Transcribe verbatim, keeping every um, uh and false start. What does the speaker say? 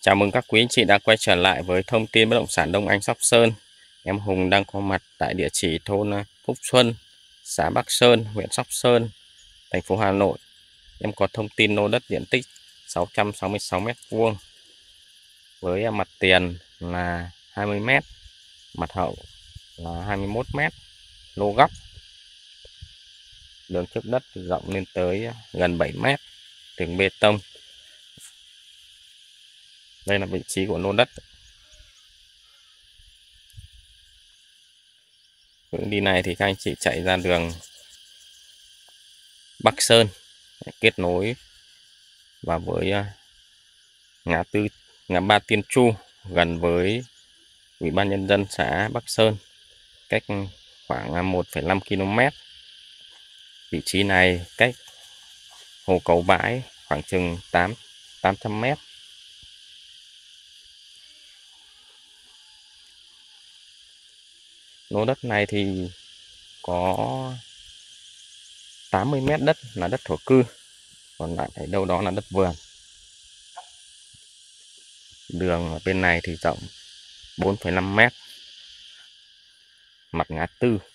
Chào mừng các quý anh chị đã quay trở lại với thông tin bất động sản Đông Anh Sóc Sơn. Em Hùng đang có mặt tại địa chỉ thôn Phúc Xuân, xã Bắc Sơn, huyện Sóc Sơn, thành phố Hà Nội. Em có thông tin lô đất diện tích sáu trăm sáu mươi sáu mét vuông với mặt tiền là hai mươi mét, mặt hậu là hai mươi mốt mét, lô góc. Đường trước đất rộng lên tới gần bảy mét, tường bê tông. Đây là vị trí của lô đất. Hướng đi này thì các anh chị chạy ra đường Bắc Sơn, kết nối và với ngã tư ngã ba Tiên Chu, gần với Ủy ban nhân dân xã Bắc Sơn, cách khoảng một phẩy năm ki lô mét. Vị trí này cách hồ Cầu Bãi khoảng chừng tám trăm mét. Lô đất này thì có tám mươi mét đất là đất thổ cư, còn lại ở đâu đó là đất vườn. Đường ở bên này thì rộng bốn phẩy năm mét, mặt ngã tư.